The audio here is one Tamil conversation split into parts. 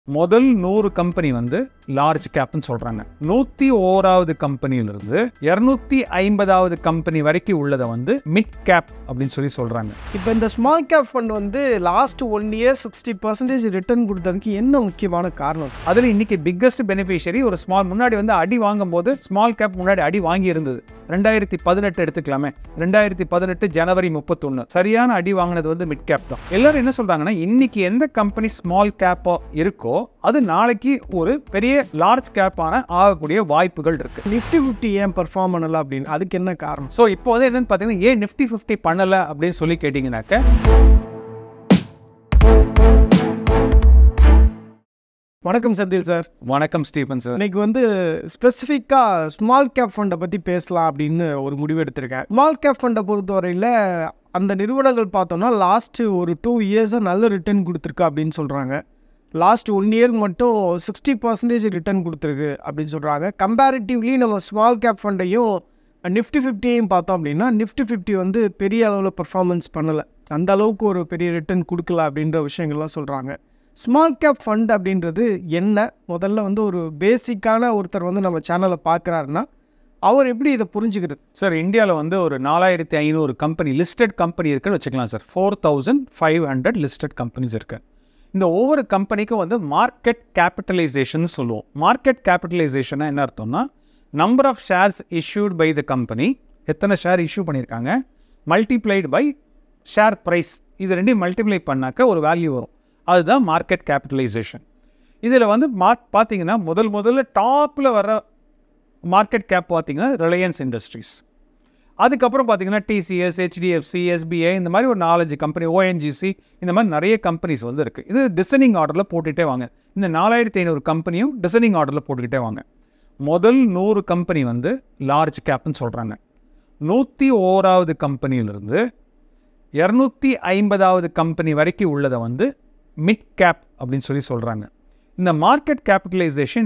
முதல் 100 கம்பெனி வந்து லார்ஜ் கேப்னு சொல்றாங்க. 101வது கம்பெனியிலிருந்து 250வது கம்பெனி வரைக்கும் உள்ளதை வந்து மிட் கேப் அப்படின்னு சொல்றாங்க. இப்போ இந்த ஸ்மால் கேப் ஃபண்ட் வந்து லாஸ்ட் 1 இயர் 60% ரிட்டர்ன் கொடுத்ததுக்கு என்ன முக்கியமான காரணம்? அதில் இன்னைக்கு பிக்கஸ்ட் பெனிஃபிஷியரி ஒரு முன்னாடி வந்து அடி வாங்கும் போது ஸ்மால் கேப் முன்னாடி அடி வாங்கி இருந்தது. 2018 எடுத்துக்கலாமே, 2018 ஜனவரி 31 சரியான அடி வாங்கினது வந்து மிட் கேப் தான். எல்லாரும் என்ன சொல்றாங்கன்னா, இன்னைக்கு எந்த கம்பெனி ஸ்மால் கேப்பா இருக்கோ அது நாளைக்கு ஒரு பெரிய லார்ஜ் கேப்பான ஆகக்கூடிய வாய்ப்புகள் இருக்கு. நிஃப்டி 50 ஏன் பெர்ஃபார்ம் பண்ணல அப்படின்னு அதுக்கு என்ன காரணம்? ஸோ இப்போ வந்து என்னன்னு பார்த்தீங்கன்னா, ஏன் நிஃப்டி 50 பண்ணல அப்படின்னு சொல்லி கேட்டீங்கன்னாக்க, வணக்கம் செந்தில் சார். வணக்கம் ஸ்டீபன் சார். இன்னைக்கு வந்து ஸ்பெசிஃபிக்காக ஸ்மால் கேப் ஃபண்டை பற்றி பேசலாம் அப்படின்னு ஒரு முடிவு எடுத்திருக்கேன். ஸ்மால் கேப் ஃபண்டை பொறுத்தவரையில் அந்த நிறுவனங்கள் பார்த்தோம்னா லாஸ்ட்டு ஒரு 2 இயர்ஸாக நல்ல ரிட்டர்ன் கொடுத்துருக்கு அப்படின்னு சொல்கிறாங்க. லாஸ்ட் 1 இயர் மட்டும் 60% ரிட்டர்ன் கொடுத்துருக்கு அப்படின்னு சொல்கிறாங்க. கம்பேரிட்டிவ்லி நம்ம ஸ்மால் கேப் ஃபண்டையும் நிஃப்டி 50யும் பார்த்தோம் அப்படின்னா நிஃப்டி 50 வந்து பெரிய அளவில் பர்ஃபார்மன்ஸ் பண்ணலை, அந்த அளவுக்கு ஒரு பெரிய ரிட்டர்ன் கொடுக்கல அப்படின்ற விஷயங்கள்லாம் சொல்கிறாங்க. ஸ்மால் கேப் ஃபண்ட் அப்படின்றது என்ன? முதல்ல வந்து ஒரு பேசிக்கான ஒருத்தர் வந்து நம்ம சேனலை பார்க்குறாருன்னா அவர் எப்படி இதை புரிஞ்சுக்கிறது? சார், இந்தியாவில் வந்து ஒரு 4500 கம்பெனி லிஸ்டட் கம்பெனி இருக்குன்னு வச்சுக்கலாம் சார். 4500 லிஸ்டட் கம்பெனிஸ் இருக்கு. இந்த ஒவ்வொரு கம்பெனிக்கும் வந்து மார்க்கெட் கேபிட்டலைசேஷன் சொல்லுவோம். மார்க்கெட் கேபிட்டலைசேஷனா என்ன அர்த்தம்னா, number of shares issued by the company, எத்தனை ஷேர் இஷ்யூ பண்ணியிருக்காங்க, மல்டிப்ளைடு பை ஷேர் ப்ரைஸ், இது ரெண்டையும் மல்டிப்ளை பண்ணாக்க ஒரு வேல்யூ வரும். அதுதான் மார்க்கெட் கேபிட்டலைசேஷன். இதில் வந்து பார்த்தீங்கன்னா முதல்ல டாப்பில் வர மார்க்கெட் கேப் பார்த்தீங்கன்னா ரிலையன்ஸ் இண்டஸ்ட்ரீஸ். அதுக்கப்புறம் பார்த்தீங்கன்னா டிசிஎஸ், ஹெச்டிஎஃப்சி, எஸ்பிஐ, இந்த மாதிரி ஒரு 4-5 கம்பெனி, ஓஎன்ஜிசி, இந்த மாதிரி நிறைய கம்பெனிஸ் வந்து இருக்குது. இது டிசைனிங் ஆர்டரில் போட்டுகிட்டே வாங்க. இந்த 4500 கம்பெனியும் டிசைனிங் ஆர்டரில் போட்டுக்கிட்டே வாங்க. முதல் 100 கம்பெனி வந்து லார்ஜ் கேப்னு சொல்கிறாங்க. 101வது கம்பெனியிலிருந்து 250வது கம்பெனி வரைக்கும் உள்ளதை வந்து மிட் கேப் அப்படின்னு சொல்கிறாங்க. இந்த மார்க்கெட் கேபிட்டலைசேஷன்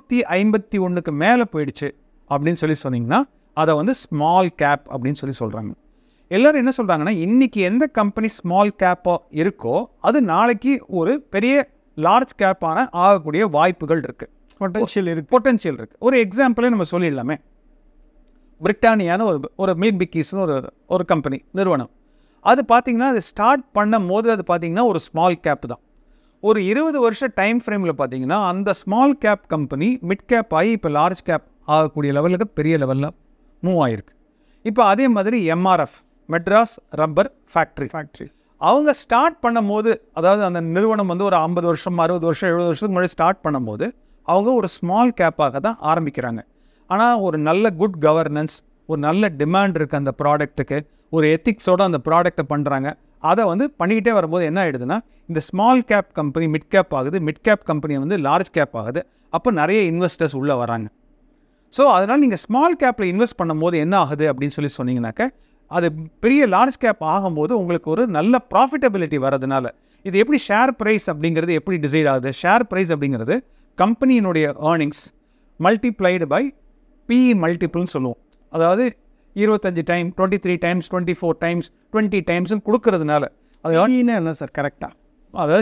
251க்கு மேலே போயிடுச்சு அப்படின்னு சொன்னீங்கன்னா அதை வந்து ஸ்மால் கேப் அப்படின்னு சொல்கிறாங்க. எல்லோரும் என்ன சொல்கிறாங்கன்னா, இன்றைக்கி எந்த கம்பெனி ஸ்மால் கேப்பாக இருக்கோ அது நாளைக்கு ஒரு பெரிய லார்ஜ் கேப்பான ஆகக்கூடிய வாய்ப்புகள் இருக்குது, பொட்டன்ஷியல் இருக்குது. ஒரு எக்ஸாம்பிளே நம்ம சொல்லிடலாமே. பிரிட்டானியான ஒரு மில்க் பிக்கீஸ்னு ஒரு கம்பெனி நிறுவனம். அது பார்த்திங்கன்னா, அது ஸ்டார்ட் பண்ணும் போது அது பார்த்திங்கன்னா ஒரு ஸ்மால் கேப் தான். ஒரு 20 வருஷம் டைம் ஃப்ரேமில் பார்த்திங்கன்னா அந்த small cap company mid cap ஆகி இப்போ லார்ஜ் கேப் ஆகக்கூடிய லெவலுக்கு பெரிய லெவலில் மூவ் ஆகிருக்கு. இப்போ அதே மாதிரி எம்ஆர்எஃப், மெட்ராஸ் ரப்பர் ஃபேக்ட்ரி, அவங்க ஸ்டார்ட் பண்ணும் போது, அதாவது அந்த நிறுவனம் வந்து ஒரு 50 வருஷம் 60 வருஷம் 70 வருஷத்துக்கு முன்னாடி ஸ்டார்ட் பண்ணும்போது அவங்க ஒரு ஸ்மால் கேப்பாக தான் ஆரம்பிக்கிறாங்க. ஆனால் ஒரு நல்ல குட் கவர்னன்ஸ், ஒரு நல்ல டிமாண்ட் இருக்குது அந்த ப்ராடக்ட்டுக்கு, ஒரு எத்திக்ஸோடு அந்த ப்ராடக்டை பண்ணுறாங்க. அதை வந்து பண்ணிக்கிட்டே வரும்போது என்ன ஆகிடுதுன்னா, இந்த small cap company mid cap ஆகுது, மிட் கேப் கம்பெனி வந்து லார்ஜ் கேப் ஆகுது. அப்போ நிறைய இன்வெஸ்டர்ஸ் உள்ளே வராங்க. ஸோ அதனால் நீங்கள் ஸ்மால் கேப்பில் இன்வெஸ்ட் பண்ணும்போது என்ன ஆகுது அப்படின்னு சொன்னீங்கன்னாக்க, அது பெரிய லார்ஜ் கேப் ஆகும்போது உங்களுக்கு ஒரு நல்ல ப்ராஃபிட்டபிலிட்டி வரதுனால, இது எப்படி ஷேர் ப்ரைஸ் அப்படிங்கிறது எப்படி டிசைட் ஆகுது? ஷேர் ப்ரைஸ் அப்படிங்கிறது கம்பெனியினுடைய ஏர்னிங்ஸ் மல்டிப்ளைடு பை பிஇ மல்டிபிள்னு சொல்லுவோம். அதாவது 25 டைம், 23 டைம்ஸ், 24 டைம்ஸ், 20 டைம்ஸ்னு கொடுக்கறதுனால, அது என்ன சார் கரெக்டாக? அதாவது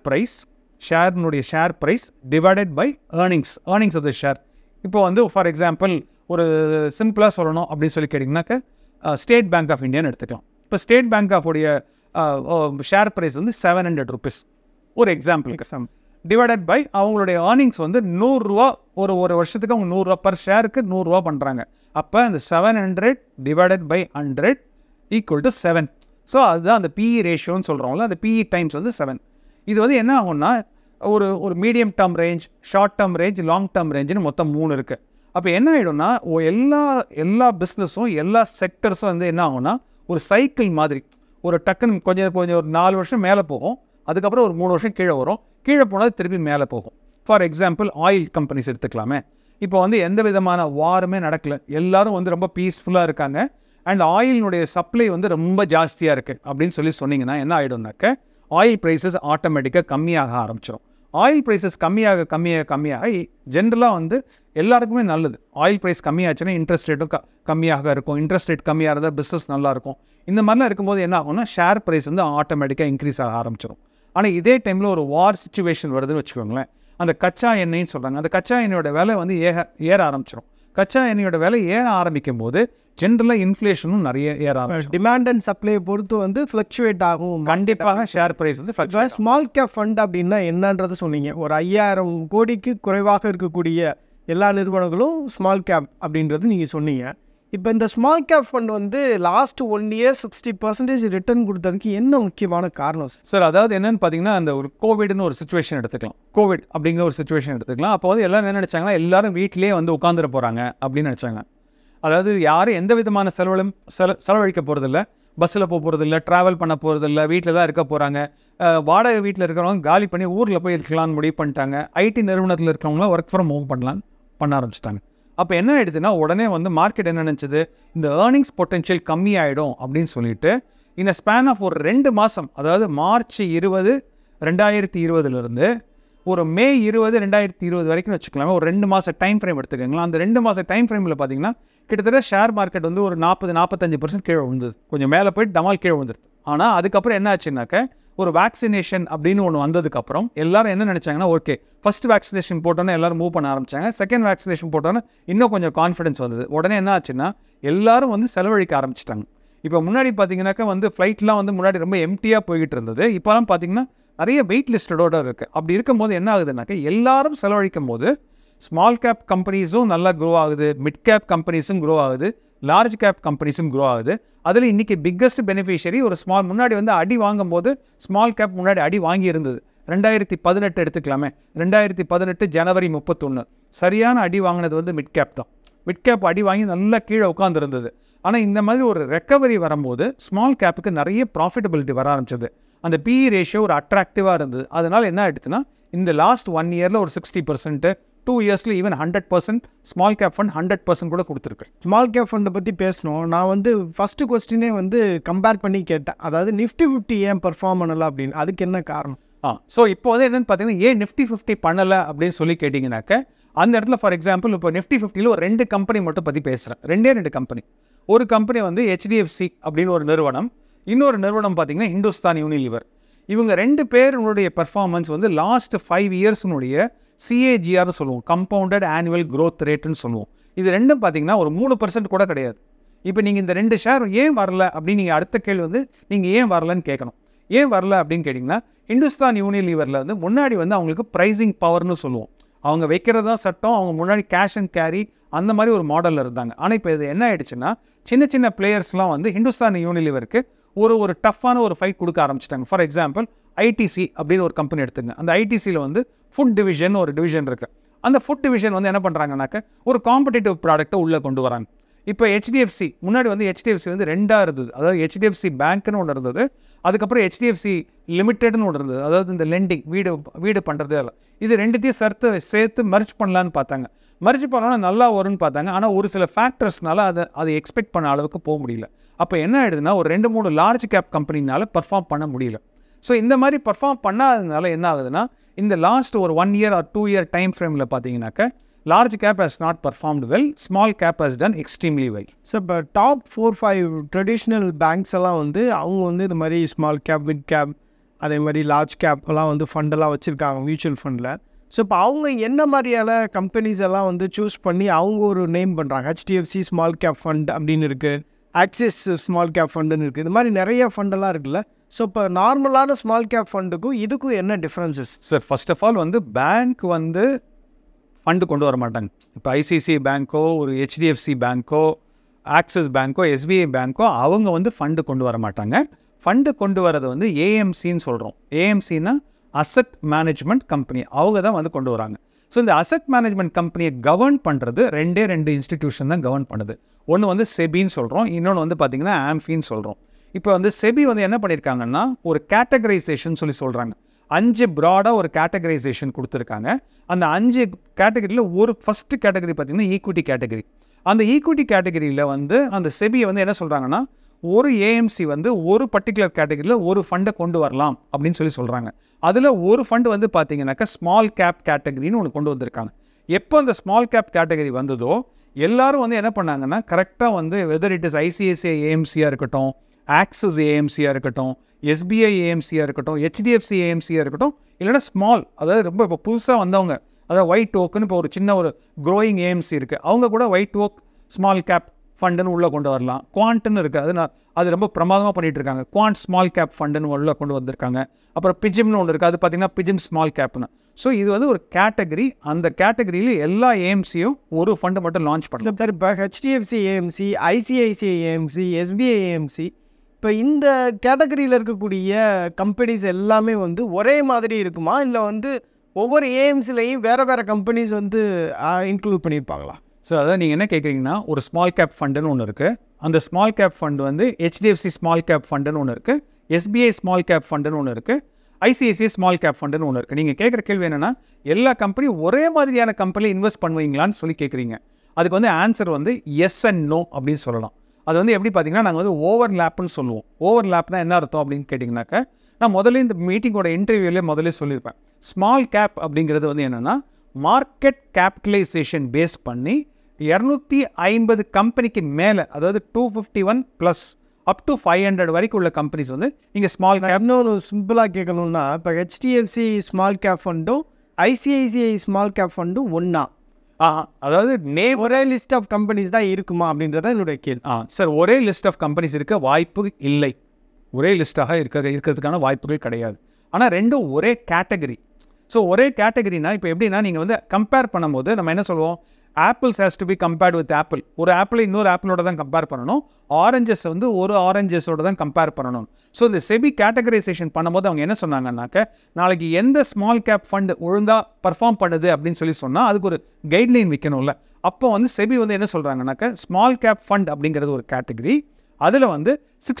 ஷேர்னுடைய share price divided by earnings of the share. இப்போ வந்து ஃபார் எக்ஸாம்பிள் ஒரு சிம்பிளாக சொல்லணும் அப்படின்னு கேட்டிங்கனாக்க, ஸ்டேட் பேங்க் ஆஃப் இந்தியான்னு எடுத்துக்கலாம். இப்போ ஸ்டேட் பேங்க் ஆஃபுடைய ஷேர் ப்ரைஸ் வந்து 700 rupees ஒரு எக்ஸாம்பிளுக்கு, டிவைடட் பை அவங்களுடைய ஏர்னிங்ஸ் வந்து 100 ரூபா. ஒரு வருஷத்துக்கு அவங்க 100 ரூபா பர் ஷேருக்கு 100 ரூபா பண்ணுறாங்க. அப்போ அந்த 700 divided by 100 equal to 7. So அதுதான் அந்த பிஇ ரேஷியோன்னு சொல்கிறோம்ல, அந்த பிஇ டைம்ஸ் வந்து 7. இது வந்து என்ன ஆகும்னா, ஒரு medium term range, short term range, long term ரேஞ்சுன்னு மொத்தம் 3 இருக்குது. அப்போ என்ன ஆகிடும்னா, எல்லா பிஸ்னஸும் எல்லா செக்டர்ஸும் வந்து என்ன ஆகும்னா ஒரு சைக்கிள் மாதிரி, ஒரு டக்குன்னு கொஞ்சம் ஒரு 4 வருஷம் மேலே போகும், அதுக்கப்புறம் ஒரு 3 வருஷம் கீழே வரும், கீழே போனால் திருப்பி மேலே போகும். ஃபார் எக்ஸாம்பிள் ஆயில் கம்பெனிஸ் எடுத்துக்கலாமே. இப்போ வந்து எந்த விதமான வாருமே நடக்கலை, எல்லோரும் வந்து ரொம்ப பீஸ்ஃபுல்லாக இருக்காங்க, அண்ட் ஆயிலினுடைய சப்ளை வந்து ரொம்ப ஜாஸ்தியாக இருக்குது அப்படின்னு சொன்னீங்கன்னா என்ன ஆகிடும்னாக்க, ஆயில் ப்ரைஸஸ் ஆட்டோமேட்டிக்காக கம்மியாக ஆரம்பிச்சிடும். ஆயில் ப்ரைஸஸ் கம்மியாக ஜென்ரலாக வந்து எல்லாருக்குமே நல்லது. ஆயில் ப்ரைஸ் கம்மியாச்சுன்னா இன்ட்ரெஸ்ட் ரேட்டும் கம்மியாக இருக்கும். இன்ட்ரெஸ்ட் ரேட் கம்மியாக இருந்தால் பிஸ்னஸ் நல்லாயிருக்கும். இந்த மாதிரிலாம் இருக்கும்போது என்ன ஆகும்னா, ஷேர் ப்ரைஸ் வந்து ஆட்டோமேட்டிக்காக இன்க்ரீஸ் ஆக ஆரம்பிச்சிடும். ஆனால் இதே டைமில் ஒரு வார் சுச்சுவேஷன் வருதுன்னு வச்சுக்கோங்களேன், அந்த கச்சா எண்ணெய்ன்னு சொல்கிறாங்க, அந்த கச்சா எண்ணெயோட விலை வந்து ஏற ஆரம்பிச்சிடும். கச்சா எண்ணெயோட விலை ஏற ஆரம்பிக்கும் போது ஜென்ரலாக இன்ஃப்ளேஷனும் நிறைய ஏற ஆரம்பிச்சிடும். டிமாண்ட் அண்ட் சப்ளையை பொறுத்து வந்து ஃப்ளக்சுவேட் ஆகும். கண்டிப்பாக ஷேர் ப்ரைஸ் வந்து fluctuate ஸ்மால் கேப் ஃபண்ட் அப்படின்னா என்னன்றது சொன்னீங்க. ஒரு 5000 கோடிக்கு குறைவாக இருக்கக்கூடிய எல்லா நிறுவனங்களும் ஸ்மால் கேப் அப்படின்றது நீங்கள் சொன்னீங்க. இப்போ இந்த ஸ்மால் கேப் ஃபண்ட் வந்து லாஸ்ட் 1 year 60% ரிட்டர்ன் கொடுத்ததுக்கு என்ன முக்கியமான காரணம்? சார் அதாவது என்னன்னு பார்த்தீங்கன்னா, அந்த ஒரு கோவிட்னு ஒரு சுச்சுவேஷன் எடுத்துக்கலாம். கோவிட் அப்படிங்கிற ஒரு சுச்சுவேஷன் எடுத்துக்கலாம். அப்போ வந்து எல்லாரும் என்ன நினச்சாங்கன்னா, எல்லாரும் வீட்டிலேயே வந்து உட்காந்துட போகிறாங்க அப்படின்னு நினச்சாங்க. அதாவது யாரும் எந்த விதமான செலவழிக்க போகிறதில்ல, பஸ்ஸில் போகிறதில்ல, ட்ராவல் பண்ண போகிறதில்ல, வீட்டில் தான் இருக்க போகிறாங்க. வாடகை வீட்டில் இருக்கிறவங்க காலி பண்ணி ஊரில் போய் இருக்கலாம்னு முடிவு பண்ணிட்டாங்க. ஐடி நிறுவனத்தில் இருக்கிறவங்களாம் ஒர்க் ஃப்ரம் ஹோம் பண்ண ஆரம்பிச்சிட்டாங்க. அப்போ என்ன ஆகிடுதுன்னா, உடனே வந்து மார்க்கெட் என்ன நினச்சது, இந்த ஏர்னிங்ஸ் பொட்டென்ஷியல் கம்மியாயிடும் அப்படின்னு சொல்லிட்டு இந்த ஸ்பேன் ஆஃப் ஒரு 2 மாதம், அதாவது மார்ச் 20, 2020 ஒரு மே 20, 2020 வரைக்கும் வச்சுக்கலாமே, ஒரு 2 மாத டைம் ஃப்ரேம் எடுத்துக்கோங்களா. அந்த 2 மாத டைம் ஃப்ரேமில் பார்த்தீங்கன்னா கிட்டத்தட்ட ஷேர் மார்க்கெட் வந்து ஒரு 40-45% கீழே விழுந்தது. கொஞ்சம் மேலே போயிட்டு டமால் கீழே விழுந்துருது. ஆனால் அதுக்கப்புறம் என்ன ஆச்சுன்னாக்க, ஒரு வேக்சினேஷன் அப்படின்னு ஒன்று வந்ததுக்கப்புறம் எல்லாரும் என்ன நினச்சாங்கன்னா, ஓகே ஃபஸ்ட் வேக்சினேஷன் போட்டோன்னே எல்லோரும் மூவ் பண்ண ஆரம்பித்தாங்க. செகண்ட் வேக்சினேஷன் போட்டோன்னே இன்னும் கொஞ்சம் கான்ஃபிடன்ஸ் வந்தது. உடனே என்ன ஆச்சுன்னா, எல்லாரும் வந்து செலவழிக்க ஆரம்பிச்சிட்டாங்க. இப்போ முன்னாடி பார்த்தீங்கன்னாக்கா வந்து ஃப்ளைட்லாம் வந்து முன்னாடி ரொம்ப எம்டியாக போய்கிட்டு இருந்தது. இப்போலாம் பார்த்தீங்கன்னா நிறைய வெயிட் லிஸ்டடோடு இருக்குது. அப்படி இருக்கும்போது என்ன ஆகுதுனாக்கா, எல்லாரும் செலவழிக்கும் போது ஸ்மால் கேப் கம்பெனிஸும் நல்லா க்ரோ ஆகுது, மிட் கேப் கம்பெனிஸும் க்ரோ ஆகுது, லார்ஜ் கேப் கம்பெனிஸும் க்ரோ ஆகுது. அதில் இன்றைக்கி பிக்கஸ்ட் பெனிஃபிஷரி ஒரு முன்னாடி வந்து அடி வாங்கும்போது ஸ்மால் கேப் முன்னாடி அடி வாங்கி இருந்தது. 2018 எடுத்துக்கலாமே, 2018 ஜனவரி 31 சரியான அடி வாங்கினது வந்து மிட் கேப் தான். மிட் கேப் அடி வாங்கி நல்லா கீழே உட்காந்துருந்தது. ஆனால் இந்த மாதிரி ஒரு ரெக்கவரி வரும்போது ஸ்மால் கேப்புக்கு நிறைய ப்ராஃபிட்டபிலிட்டி வர ஆரம்பிச்சது. அந்த பிஇ ரேஷியோ ஒரு அட்ராக்டிவாக இருந்தது. அதனால் என்ன ஆகிடுச்சுன்னா, இந்த லாஸ்ட் 1 year ஒரு 60%, 2 yearsல ஈவன் 100%, ஸ்மால் கேப் ஃபண்ட் 100% கூட கொடுத்துருக்கு. ஸ்மால் கேப் ஃபண்டை பற்றி பேசணும். நான் வந்து ஃபஸ்ட்டு கொஸ்டினே வந்து கம்பேர் பண்ணி கேட்டேன். அதாவது நிஃப்டி 50 ஏன் பெர்ஃபார்ம் பண்ணலை அப்படின்னு. அதுக்கு என்ன காரணம்? ஸோ இப்போ வந்து என்னென்னு பார்த்தீங்கன்னா, ஏன் நிஃப்டி 50 பண்ணலை அப்படின்னு சொல்லி கேட்டிங்கனாக்க, அந்த இடத்துல ஃபார் எக்ஸாம்பிள் இப்போ நிஃப்டி 50ல் ஒரு 2 கம்பெனி மட்டும் பற்றி பேசுகிறேன். 2 கம்பெனி. ஒரு கம்பெனி வந்து HDFC அப்படின்னு ஒரு நிறுவனம், இன்னொரு நிறுவனம் பார்த்தீங்கன்னா ஹிந்துஸ்தான் யூனிலிவர். இவங்க 2 பேருடைய பெர்ஃபார்மன்ஸ் வந்து லாஸ்ட் 5 yearsனுடைய CAGRன்னு சொல்லுவோம், கம்பவுண்டட் ஆனுவல் க்ரோத் ரேட்டுன்னு சொல்லுவோம். இது ரெண்டும் பார்த்தீங்கன்னா ஒரு 3% கூட கிடையாது. இப்போ நீங்கள் இந்த 2 ஷேர் ஏன் வரல அப்படின்னு நீங்கள் அடுத்த கேள்வி வந்து நீங்கள் ஏன் வரலன்னு கேட்கணும். ஏன் வரல அப்படின்னு கேட்டிங்கன்னா, ஹிந்துஸ்தான் யூனிலிவரில் வந்து முன்னாடி வந்து அவங்களுக்கு ப்ரைஸிங் பவர்னு சொல்லுவோம். அவங்க வைக்கிறதா சட்டம், அவங்க முன்னாடி கேஷ் அண்ட் கேரி அந்த மாதிரி ஒரு மாடலில் இருந்தாங்க. ஆனால் இப்போ இது என்ன ஆகிடுச்சுன்னா, சின்ன சின்ன பிளேயர்ஸ்லாம் வந்து ஹிந்துஸ்தான் யூனிலிவருக்கு ஒரு டஃப்பான ஒரு ஃபைட் கொடுக்க ஆரம்பிச்சிட்டாங்க. ஃபார் எக்ஸாம்பிள் ஐடிசி அப்படின்னு ஒரு கம்பெனி எடுத்துங்க. அந்த ஐடிசியில் வந்து ஃபுட் டிவிஷன் ஒரு டிவிஷன் இருக்குது. அந்த ஃபுட் டிவிஷன் வந்து என்ன பண்ணுறாங்கனாக்க, ஒரு காம்படிட்டிவ் ப்ராடக்ட்டை உள்ளே கொண்டு வராங்க. இப்போ HDFC முன்னாடி வந்து HDFC வந்து 2 இருந்தது. அதாவது HDFC பேங்க்னு ஒன்று இருந்தது, அதுக்கப்புறம் HDFC லிமிட்டெட்னு ஒன்று இருந்தது. அதாவது இந்த லெண்டிங் வீடு பண்ணுறது எல்லாம். இது 2த்தையும் சேர்த்து மர்ஜ் பண்ணலான்னு பார்த்தாங்க. மர்ஜ் பண்ணோன்னா நல்லா வரும்னு பார்த்தாங்க. ஆனால் ஒரு சில ஃபேக்டர்ஸ்னால அதை எக்ஸ்பெக்ட் பண்ண அளவுக்கு போக முடியல. அப்போ என்ன ஆகிடுதுன்னா, ஒரு 2-3 லார்ஜ் கேப் கம்பெனினால பர்ஃபார்ம் பண்ண முடியல. ஸோ இந்த மாதிரி பர்ஃபார்ம் பண்ணாததுனால என்ன ஆகுதுன்னா, இந்த லாஸ்ட் ஒரு 1 year or 2 year டைம் ஃப்ரேமில் பார்த்தீங்கன்னாக்க, large cap has not performed well, small cap has done extremely well. So இப்போ டாப் 4-5 ட்ரெடிஷ்னல் பேங்க்ஸ் எல்லாம் வந்து அவங்க வந்து இந்த மாதிரி ஸ்மால் கேப், மிட் கேப், அதே மாதிரி லார்ஜ் கேப்லாம் வந்து ஃபண்டெல்லாம் வச்சுருக்காங்க மியூச்சுவல் ஃபண்டில். ஸோ இப்போ அவங்க என்ன மாதிரியான கம்பெனிஸ் எல்லாம் வந்து சூஸ் பண்ணி அவங்க ஒரு நேம் பண்ணுறாங்க. HDFC ஸ்மால் கேப் ஃபண்ட் அப்படின்னு இருக்குது, ஆக்சிஸ் ஸ்மால் கேப் ஃபண்டுன்னு இருக்குது. இது மாதிரி நிறைய ஃபண்டெல்லாம் இருக்குல்ல. ஸோ இப்போ நார்மலான ஸ்மால் கேப் ஃபண்டுக்கும் இதுக்கும் என்ன differences? Sir first of all வந்து பேங்க் வந்து ஃபண்டு கொண்டு வர மாட்டாங்க. இப்போ ஐசிஐசிஐ பேங்க்கோ, ஒரு HDFC பேங்க்கோ, ஆக்சிஸ் பேங்க்கோ, SBI பேங்க்கோ அவங்க வந்து ஃபண்டு கொண்டு வர மாட்டாங்க. ஃபண்டு கொண்டு வரது வந்து AMCன்னு சொல்கிறோம். AMCன்னா அசட் மேனேஜ்மெண்ட் கம்பெனி. அவங்க தான் வந்து கொண்டு வராங்க. ஸோ இந்த அசட் மேனேஜ்மெண்ட் கம்பெனியை கவர்ன் பண்ணுறது 2 இன்ஸ்டிடியூஷன் தான் கவர்ன் பண்ணுது. ஒன்று வந்து செபின்னு சொல்கிறோம், இன்னொன்று வந்து பார்த்திங்கன்னா ஆம்ஃபின்னு சொல்கிறோம். இப்போ வந்து செபி வந்து என்ன பண்ணியிருக்காங்கன்னா, ஒரு கேட்டகரைசேஷன் சொல்கிறாங்க. 5 ப்ராடாக ஒரு கேட்டகரைசேஷன் கொடுத்துருக்காங்க. அந்த 5 கேட்டகரியில் ஒரு ஃபஸ்ட்டு கேட்டகரி பார்த்திங்கன்னா ஈக்விட்டி கேட்டகரி. அந்த ஈக்விட்டி கேட்டகரியில் வந்து அந்த செபியை வந்து என்ன சொல்கிறாங்கன்னா, ஒரு AMC வந்து ஒரு பர்டிகுலர் கேட்டகரியில் ஒரு ஃபண்டை கொண்டு வரலாம் அப்படின்னு சொல்கிறாங்க. அதில் ஒரு ஃபண்டு வந்து பார்த்திங்கனாக்கா ஸ்மால் கேப் கேட்டகரின்னு ஒன்று கொண்டு வந்திருக்காங்க. எப்போ அந்த ஸ்மால் கேப் கேட்டகரி வந்ததோ எல்லாரும் வந்து என்ன பண்ணாங்கன்னா, கரெக்டாக வந்து வெதர் இட் இஸ் ICICI AMCயாக இருக்கட்டும், ஆக்சிஸ் AMCயாக இருக்கட்டும், எஸ்பிஐ ஏஎம்சியாக இருக்கட்டும், ஹெச்டிஎஃப்சி ஏஎம்சியாக இருக்கட்டும், இல்லைன்னா ஸ்மால், அதாவது ரொம்ப இப்போ புதுசாக வந்தவங்க, அதாவது ஒயிட் ஓக்குன்னு இப்போ ஒரு சின்ன ஒரு க்ரோயிங் ஏஎம்சி இருக்குது, அவங்க கூட ஒயிட் ஓக் ஸ்மால் கேப் ஃபண்டுன்னு உள்ளே கொண்டு வரலாம். குவாண்ட்னு இருக்குது, அது ரொம்ப பிரமாதமாக பண்ணிகிட்டு இருக்காங்க. குவாண்ட் ஸ்மால் கேப் ஃபண்டுன்னு உள்ளே கொண்டு வந்திருக்காங்க. அப்புறம் பிஜிம்னு ஒன்று இருக்குது, அது பார்த்திங்கன்னா பிஜிம் ஸ்மால் கேப்னு. ஸோ இது வந்து ஒரு கேட்டகரி. அந்த கேட்டகரியில் எல்லா ஏஎம்சியும் ஒரு ஃபண்டு மட்டும் லான்ச் பண்ணலாம் சார். இப்போ HDFC AMC, ICICI AMC, SBI AMC, இப்போ இந்த கேட்டகரியில் இருக்கக்கூடிய கம்பெனிஸ் எல்லாமே வந்து ஒரே மாதிரி இருக்குமா, இல்லை வந்து ஒவ்வொரு ஏஎம்சிலையும் வேறு வேறு கம்பெனிஸ் வந்து இன்க்ளூட் பண்ணியிருப்பாங்களா? ஸோ அதாவது நீங்கள் என்ன கேட்குறீங்கன்னா, ஒரு ஸ்மால் கேப் ஃபண்டுன்னு ஒன்று இருக்குது. அந்த ஸ்மால் கேப் ஃபண்டு வந்து ஹெச்டிஎஃப்சி ஸ்மால் கேப் ஃபண்டுன்னு ஒன்று இருக்குது, எஸ்பிஐ ஸ்மால் கேப் ஃபண்டுன்னு ஒன்று இருக்குது, ஐசிஐசிஐ ஸ்மால் கேப் ஃபண்டுன்னு ஒன்று இருக்குது. நீங்கள் கேட்குற கேள்வி என்னென்னா, எல்லா கம்பெனியும் ஒரே மாதிரியான கம்பெனியில் இன்வெஸ்ட் பண்ணுவீங்களான்னு சொல்லி கேட்குறீங்க. அதுக்கு வந்து ஆன்சர் வந்து எஸ் அண்ட் நோ அப்படின்னு சொல்லலாம். அது வந்து எப்படி பார்த்தீங்கன்னா, நாங்கள் வந்து ஓவர்லேப்னு சொல்லுவோம். ஓவர்லேப்னா என்ன அர்த்தம் அப்படின்னு கேட்டிங்கனாக்கா, நான் முதல்ல இந்த மீட்டிங்கோட இன்டர்வியூலேயே முதல்ல சொல்லியிருப்பேன். ஸ்மால் கேப் அப்படிங்கிறது வந்து என்னென்னா, மார்க்கெட் கேபிட்டலைசேஷன் பேஸ் பண்ணி 250 கம்பெனிக்கு மேலே, அதாவது 251 ப்ளஸ் அப் டு 500 வரைக்கும் உள்ள கம்பெனிஸ் வந்து இங்கே ஸ்மால் கேப். இன்னொன்று சிம்பிளாக கேட்கணும்னா, இப்போ ஹெச்டிஎஃப்சி ஸ்மால் கேப் ஃபண்டும் ஐசிஐசிஐ ஸ்மால் கேப் ஃபண்டும் ஒன்றா? அதாவது ஒரே லிஸ்ட் ஆஃப் கம்பெனிஸ் தான் இருக்குமா அப்படின்றத என்னுடைய கேள்வி. சார், ஒரே லிஸ்ட் ஆஃப் கம்பெனிஸ் இருக்க வாய்ப்பு இல்லை. ஒரே லிஸ்ட்டாக இருக்கிறதுக்கான வாய்ப்புகள் கிடையாது. ஆனால் ரெண்டும் ஒரே கேட்டகரி. ஸோ ஒரே கேட்டகரினா இப்போ எப்படின்னா, நீங்கள் வந்து கம்பேர் பண்ணும்போது நம்ம என்ன சொல்லுவோம், apples has to be compared with apple. ஒரு ஆப்பிளை இன்னொரு ஆப்பிளோட தான் கம்பேர் பண்ணணும். ஆரஞ்சஸ் வந்து ஒரு ஆரஞ்சஸோட தான் கம்பேர் பண்ணணும். ஸோ இந்த செபி கேட்டகரைசேஷன் பண்ணும்போது அவங்க என்ன சொன்னாங்கன்னாக்க, நாளைக்கு எந்த ஸ்மால் கேப் ஃபண்ட் ஒழுங்காக பர்ஃபார்ம் பண்ணுது அப்படின்னு சொல்லி சொன்னால் அதுக்கு ஒரு கைட்லைன் வைக்கணும்ல. அப்போ வந்து செபி வந்து என்ன சொல்கிறாங்கன்னாக்க, ஸ்மால் கேப் ஃபண்ட் அப்படிங்கிறது ஒரு கேட்டகரி. அதில் வந்து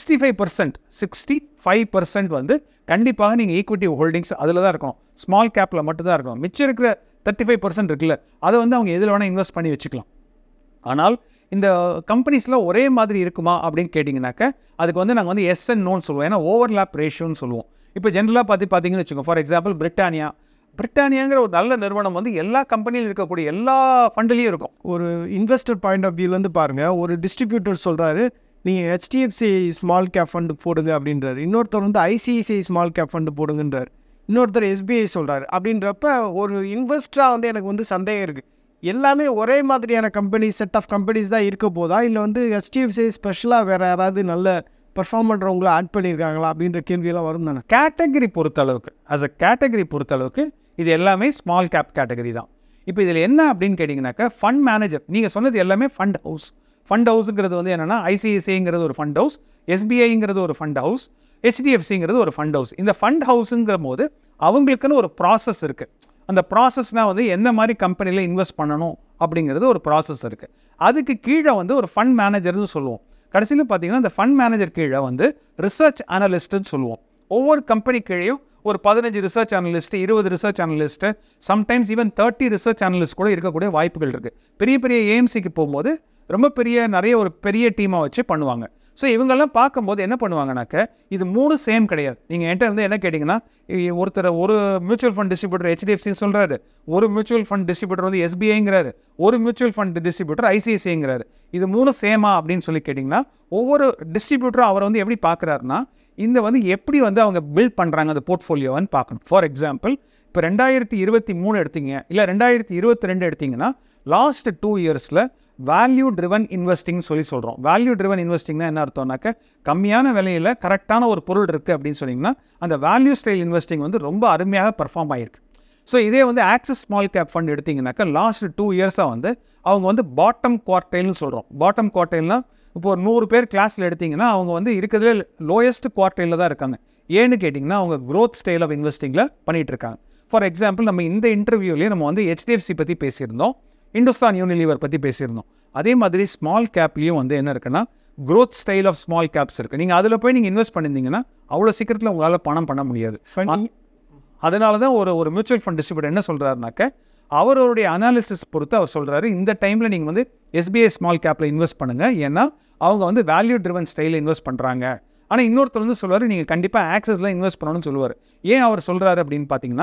65% வந்து கண்டிப்பாக நீங்கள் ஈக்விட்டி ஹோல்டிங்ஸ் அதில் தான் இருக்கணும். ஸ்மால் கேப்பில் மட்டும்தான் இருக்கணும். மிச்சம் இருக்கிற 35% இருக்குல்ல, அதை வந்து அவங்க எதில் வேணால் இன்வெஸ்ட் பண்ணி வச்சுக்கலாம். ஆனால் இந்த கம்பெனிஸில் ஒரே மாதிரி இருக்குமா அப்படின்னு கேட்டிங்கனாக்க, அதுக்கு வந்து நாங்கள் வந்து எஸ் அண்ட் நோன்னு சொல்லுவோம். ஏன்னா ஓவர்லேப் ரேஷியோன்னு சொல்லுவோம். இப்போ ஜென்ரலாக பார்த்தீங்கன்னு வச்சுக்கோங்க, ஃபார் எக்ஸாம்பிள் பிரிட்டானியாங்கிற ஒரு நல்ல நிறுவனம் வந்து எல்லா கம்பெனியில் இருக்கக்கூடிய எல்லா ஃபண்டுலேயும் இருக்கும். ஒரு இன்வெஸ்டர் பாயிண்ட் ஆஃப் வியூலேருந்து பாருங்கள், ஒரு டிஸ்ட்ரிபியூட்டர் சொல்கிறாரு நீங்கள் ஹெச்டிஎஃப்சி ஸ்மால் கேப் ஃபண்டு போடுங்க அப்படின்றாரு, இன்னொருத்தர் வந்து ஐசிஐசிஐ ஸ்மால் கேப் ஃபண்டு போடுங்கன்றார், இன்னொருத்தர் எஸ்பிஐ சொல்கிறாரு. அப்படின்றப்ப ஒரு இன்வெஸ்டராக வந்து எனக்கு வந்து சந்தேகம் இருக்குது, எல்லாமே ஒரே மாதிரியான கம்பெனி செட் ஆஃப் கம்பெனிஸ் தான் இருக்க போதா, இல்லை வந்து ஹெச்டிஎஃப்சி ஸ்பெஷலாக வேறு யாராவது நல்ல பர்ஃபார்ம் பண்ணுறவங்கள ஆட் பண்ணியிருக்காங்களா அப்படின்ற கேள்வியெல்லாம் வரும் தானே. கேட்டகரி பொறுத்தளவுக்கு, ஆஸ் அ கேட்டகரி பொறுத்தளவுக்கு இது எல்லாமே ஸ்மால் கேப் கேட்டகரி தான். இப்போ இதில் என்ன அப்படின்னு கேட்டிங்கனாக்கா, ஃபண்ட் மேனேஜர், நீங்கள் சொன்னது எல்லாமே ஃபண்ட் ஹவுஸ். ஃபண்ட் ஹவுஸுங்கிறது வந்து என்னென்னா, ஐசிஐசிஐங்கிறது ஒரு ஃபண்ட் ஹவுஸ், எஸ்பிஐங்கிறது ஒரு ஃபண்ட் ஹவுஸ், ஹெச்டிஎஃப்சிங்கிறது ஒரு ஃபண்ட் ஹவுஸ். இந்த ஃபண்ட் ஹவுஸுங்கிற போது அவங்களுக்குன்னு ஒரு ப்ராசஸ் இருக்குது. அந்த ப்ராசஸ்னால் வந்து எந்த மாதிரி கம்பெனியில் இன்வெஸ்ட் பண்ணணும் அப்படிங்கிறது ஒரு ப்ராசஸ் இருக்குது. அதுக்கு கீழே வந்து ஒரு ஃபண்ட் மேனேஜர்னு சொல்லுவோம். கடைசியில் பார்த்தீங்கன்னா இந்த ஃபண்ட் மேனேஜர் கீழே வந்து ரிசர்ச் அனலிஸ்ட்டுன்னு சொல்லுவோம். ஒவ்வொரு கம்பெனி கீழேயும் ஒரு 15 research analyst, 20 research analyst, sometimes even 30 research analyst கூட இருக்கக்கூடிய வாய்ப்புகள் இருக்குது. பெரிய பெரிய ஏஎம்சிக்கு போகும்போது ரொம்ப நிறைய ஒரு பெரிய டீமாக வச்சு பண்ணுவாங்க. ஸோ இவங்கெல்லாம் பார்க்கும்போது என்ன பண்ணுவாங்கனாக்க, இது 3 சேம் கிடையாது. நீங்கள் என்கிட்ட வந்து என்ன கேட்டிங்கன்னா, ஒரு மியூச்சுவல் ஃபண்ட் டிஸ்ட்ரிபியூட்டர் ஹெச்டிஎஃப்சி சொல்கிறாரு, ஒரு மியூச்சுவல் ஃபண்ட் டிஸ்ட்ரிபியூட்டர் வந்து எஸ்பிஐங்கிறாரு, ஒரு மியூச்சுவல் ஃபண்ட் டிஸ்ட்ரிபியூட்டர் ஐசிஐசிஐங்கிறாரு. இது 3 சேமா அப்படின்னு சொல்லி கேட்டிங்கன்னா, ஒவ்வொரு டிஸ்ட்ரிபியூட்டரும் அவர் வந்து எப்படி பார்க்குறாருன்னா, இந்த வந்து எப்படி வந்து அவங்க பில்ட் பண்ணுறாங்க அந்த போர்ட்ஃபோலியோன்னு பார்க்கணும். ஃபார் எக்ஸாம்பிள், இப்போ 2023 எடுத்தீங்க, இல்லை 2022 எடுத்திங்கன்னா, லாஸ்ட் 2 இயர்ஸில் வேல்யூ ட்ரிவன் இன்வெஸ்டிங் சொல்லி சொல்கிறோம். வேல்யூ ட்ரிவன் இன்வெஸ்டிங்னா என்ன அர்த்தம்னாக்க, கம்மியான விலையில் கரெக்டான ஒரு பொருள் இருக்குது அப்படின்னு சொன்னிங்கன்னா, அந்த வேல்யூ ஸ்டைல் இன்வெஸ்டிங் வந்து ரொம்ப அருமையாக பர்ஃபார்ம் ஆகிருக்கு. ஸோ இதே வந்து ஆக்சிஸ் ஸ்மால் கேப் ஃபண்ட் எடுத்திங்கனாக்கா, லாஸ்ட் 2 இயர்ஸாக வந்து அவங்க வந்து பாட்டம் குவார்டைல்னு சொல்கிறோம். பாட்டம் குவார்டைல்னால் இப்போ ஒரு 100 பேர் கிளாஸில் எடுத்திங்கன்னா அவங்க வந்து இருக்கிறதுல லோயஸ்ட் குவார்டைலில் தான் இருக்காங்க. ஏன்னு கேட்டிங்கன்னா, அவங்க க்ரோத் ஸ்டைல் ஆஃப் இன்வெஸ்டிங்கில் பண்ணிகிட்டு இருக்காங்க. ஃபார் எக்ஸாம்பிள், நம்ம இந்த இன்டர்வியூலேயே நம்ம வந்து ஹெச்டிஎஃப்சி பற்றி பேசியிருந்தோம், இந்துஸ்தான் யூனிலீவர் பற்றி பேசியிருந்தோம். அதே மாதிரி ஸ்மால் கேப்லேயும் வந்து என்ன இருக்குன்னா, growth style of small caps இருக்குது. நீங்கள் அதில் போய் நீங்கள் இன்வெஸ்ட் பண்ணியிருந்தீங்கன்னா அவ்வளோ சீக்கிரத்தில் உங்களால் பணம் பண்ண முடியாது. அதனால தான் ஒரு மியூச்சுவல் ஃபண்ட் டிஸ்ட்ரிபியூட்டர் என்ன சொல்கிறாருனாக்க, அவருடைய அனாலிசிஸ் பொறுத்து அவர் சொல்கிறாரு, இந்த டைமில் நீங்கள் வந்து எஸ்பிஐ ஸ்மால் கேப்பில் இன்வெஸ்ட் பண்ணுங்கள், ஏன்னா அவங்க வந்து வேல்யூ ட்ரிவன் ஸ்டைலில் இன்வெஸ்ட் பண்ணுறாங்க. ஆனால் இன்னொருத்தர் வந்து சொல்லுவார், நீங்கள் கண்டிப்பாக ஆக்சஸில் இன்வெஸ்ட் பண்ணணும்னு சொல்லுவார். ஏன் அவர் சொல்கிறாரு அப்படின்னு பார்த்தீங்கன்னா,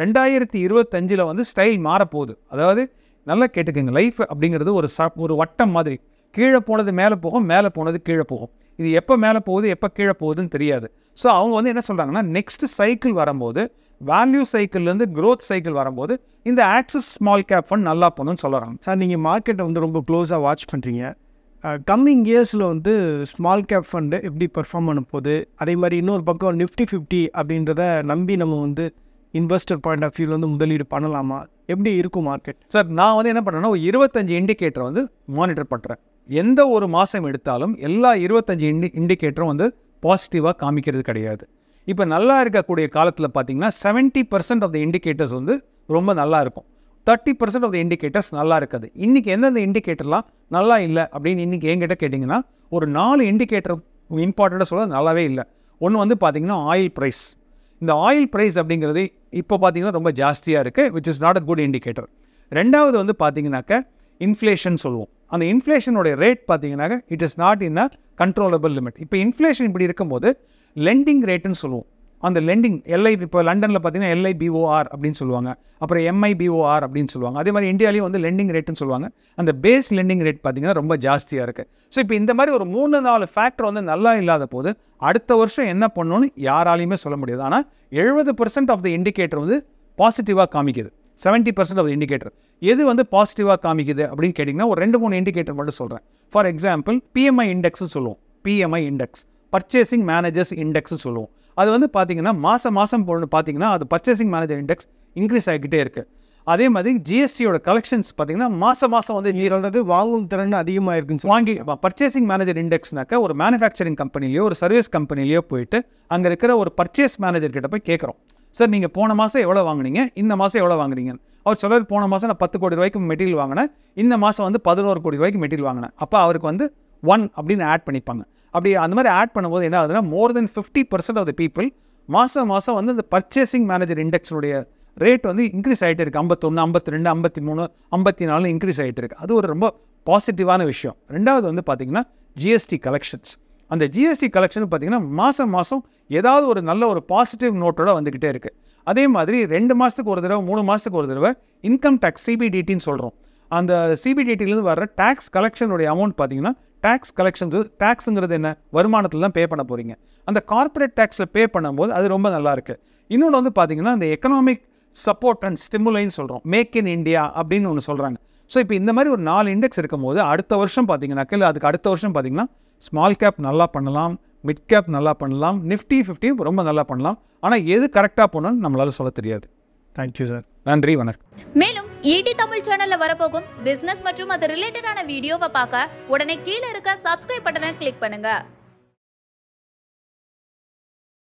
2025 வந்து ஸ்டைல் மாறப்போகுது. அதாவது நல்லா கேட்டுக்கோங்க, லைஃப் அப்படிங்கிறது ஒரு வட்டம் மாதிரி. கீழே போனது மேலே போகும், மேலே போனது கீழே போகும். இது எப்போ மேலே போகுது எப்போ கீழே போகுதுன்னு தெரியாது. ஸோ அவங்க வந்து என்ன சொல்கிறாங்கன்னா நெக்ஸ்ட் சைக்கிள் வரும்போது வேல்யூ சைக்கிள்லேருந்து க்ரோத் சைக்கிள் வரும்போது இந்த ஆக்சிஸ் ஸ்மால் கேப் ஃபண்ட் நல்லா பண்ணுன்னு சொல்கிறாங்க. சார் நீங்கள் மார்க்கெட்டை வந்து ரொம்ப க்ளோஸாக வாட்ச் பண்ணுறீங்க. கம்மிங் இயர்ஸில் வந்து ஸ்மால் கேப் ஃபண்டு எப்படி பெர்ஃபார்ம் பண்ண போகுது, அதே மாதிரி இன்னொரு பக்கம் நிஃப்டி 50 அப்படின்றத நம்பி நம்ம வந்து இன்வெஸ்டர் பாயிண்ட் ஆஃப் வியூவில் வந்து முதலீடு பண்ணலாமா, எப்படி இருக்கும் மார்க்கெட்? சார் நான் வந்து என்ன பண்ணுறேன்னா ஒரு 25 இண்டிகேட்டர் வந்து மானிட்டர் பண்ணுறேன். எந்த ஒரு மாதம் எடுத்தாலும் எல்லா 25 இண்டிகேட்டரும் வந்து பாசிட்டிவாக காமிக்கிறது கிடையாது. இப்போ நல்லா இருக்கக்கூடிய காலத்தில் பார்த்தீங்கன்னா 70% ஆஃப் த இண்டிகேட்டர்ஸ் வந்து ரொம்ப நல்லா இருக்கும், 30% ஆஃப் த இண்டிகேட்டர்ஸ் நல்லா இருக்காது. இன்றைக்கி எந்தெந்த இண்டிகேட்டர்லாம் நல்லா இல்லை அப்படின்னு இன்றைக்கி என்கிட்ட கேட்டிங்கன்னா ஒரு 4 இண்டிகேட்டர் இம்பார்ட்டண்ட்டாக சொல்ல நல்லாவே இல்லை. ஒன்று வந்து பார்த்திங்கன்னா ஆயில் ப்ரைஸ். இந்த ஆயில் ப்ரைஸ் அப்படிங்கிறது இப்போ பார்த்திங்கன்னா ரொம்ப ஜாஸ்தியாக இருக்குது, which is not a good indicator. ரெண்டாவது வந்து பார்த்திங்கனாக்க இன்ஃப்ளேஷன் சொல்லுவோம். அந்த இன்ஃப்ளேஷனுடைய ரேட் பார்த்திங்கனாக்க it is not in a controllable limit. இப்போ இன்ஃப்ளேஷன் இப்படி இருக்கும்போது லெண்டிங் ரேட்டுன்னு சொல்லுவோம். அந்த லெண்டிங் இப்போ லண்டனில் பார்த்தீங்கன்னா LIBOR அப்படின்னு சொல்லுவாங்க, அப்புறம் MIBOR அப்படின்னு சொல்லுவாங்க. அதே மாதிரி இந்தியாலையும் வந்து லெண்டிங் ரேட்டுன்னு சொல்லுவாங்க. அந்த பேஸ் லெண்டிங் ரேட் பார்த்தீங்கன்னா ரொம்ப ஜாஸ்தியாக இருக்குது. ஸோ இப்போ இந்த மாதிரி ஒரு 3-4 ஃபேக்டர் வந்து நல்லா இல்லாத போது அடுத்த வருஷம் என்ன பண்ணணும்னு யாராலையுமே சொல்ல முடியாது. ஆனால் 70% ஆஃப் த இண்டிகேட்டர் வந்து பாசிட்டிவாக காமிக்குது, 70% ஆஃப் த இண்டிகேட்டர். எது வந்து பாசிட்டிவாக காமிக்குது அப்படின்னு கேட்டிங்கன்னா ஒரு 2-3 இண்டிகேட்டர் மட்டும் சொல்கிறேன். ஃபார் எக்ஸாம்பிள் PMI இண்டெக்ஸ்னு சொல்லுவோம். PMI இண்டெக்ஸ் பர்ச்சேசிங் மேனேஜர்ஸ் இண்டெக்ஸ்னு சொல்லுவோம். அது வந்து பார்த்தீங்கன்னா மாதம் பார்த்தீங்கன்னா அது பர்ச்சேசிங் மேனேஜர் இண்டெக்ஸ் இன்க்ரீஸ் ஆகிக்கிட்டே இருக்குது. அதே மாதிரி ஜிஎஸ்டியோட கலெக்ஷன்ஸ் பார்த்தீங்கன்னா மாதம் வந்து நீங்களது வாங்கும் திறன் அதிகமாக இருக்குன்னு வாங்கி பர்ச்சேசிங் மேனேஜர் இண்டெக்ஸ்னாக்கா ஒரு மேனுஃபேக்சரிங் கம்பெனிலையோ ஒரு சர்வீஸ் கம்பெனிலையோ போயிட்டு அங்கே இருக்கிற ஒரு பர்ச்சேஸ் மேனேஜர் கிட்ட போய் கேட்குறோம், சார் நீங்கள் போன மாதம் எவ்வளோ வாங்குனீங்க, இந்த மாதம் எவ்வளோ வாங்குறீங்க. அவர் சொல்கிறது போன மாதம் நான் 10 கோடி ரூபாய்க்கு மெட்டீரியல் வாங்கினேன், இந்த மாதம் வந்து 11 கோடி ரூபாய்க்கு மெட்டீரியல் வாங்கினேன். அப்போ அவருக்கு வந்து 1 அப்படின்னு ஆட் பண்ணிப்பாங்க. அப்படி அந்த மாதிரி ஆட் பண்ணும்போது என்ன ஆகுதுன்னா மோர் தென் 50% ஆஃப் த பீப்புள் மாதம் வந்து இந்த பர்ச்சேசிங் மேனேஜர் இண்டெக்ஸுடைய ரேட் வந்து இன்க்ரீஸ் ஆகிட்டு இருக்குது. 51, 52, 53, 54 இன்க்ரீஸ் ஆகிட்டு இருக்குது. அது ஒரு ரொம்ப பாசிட்டிவான விஷயம். ரெண்டாவது வந்து பார்த்திங்கன்னா ஜிஎஸ்டி கலெக்ஷன்ஸ். அந்த ஜிஎஸ்டி கலெக்ஷன் பார்த்திங்கன்னா மாதம் ஏதாவது ஒரு நல்ல ஒரு பாசிட்டிவ் நோட்டோட வந்துக்கிட்டே இருக்குது. அதே மாதிரி 2 மாதத்துக்கு ஒரு தடவை 3 மாதத்துக்கு ஒரு தடவை இன்கம் டேக்ஸ் CBDTன்னு சொல்கிறோம். அந்த CBDTலேருந்து வர்ற டேக்ஸ் கலெக்ஷனுடைய அமௌண்ட் பார்த்திங்கன்னா டேக்ஸ் கலெக்ஷன்ஸ், டேக்ஸுங்கிறது என்ன, வருமானத்தில் தான் பே பண்ண போகிறீங்க. அந்த கார்ப்பரேட் டேக்ஸில் பே பண்ணும்போது அது ரொம்ப நல்லா இருக்குது. இன்னொன்று வந்து பார்த்திங்கன்னா இந்த எக்கனாமிக் சப்போர்ட் அண்ட் ஸ்டிமுலைன்னு சொல்கிறோம், மேக் இன் இண்டியா அப்படின்னு ஒன்று சொல்கிறாங்க. ஸோ இப்போ இந்த மாதிரி ஒரு 4 இண்டெக்ஸ் இருக்கும்போது அடுத்த வருஷம் பார்த்தீங்கன்னாக்க இல்லை அதுக்கு அடுத்த வருஷம் பார்த்திங்கன்னா ஸ்மால் கேப் நல்லா பண்ணலாம், மிட் கேப் நல்லா பண்ணலாம், நிஃப்டி 50 ரொம்ப நல்லா பண்ணலாம். ஆனால் எது கரெக்டாக போகணும்னு நம்மளால சொல்ல தெரியாது. Thank you sir. நன்றி, வணக்கம். மேலும் ஈடி தமிழ் சேனல்ல வரப்போகும் பிசினஸ் மற்றும் அது ரிலேட்டடான வீடியோவை பார்க்க உடனே கீழே இருக்க சப்ஸ்கிரைப் பட்டனை கிளிக் பண்ணுங்க.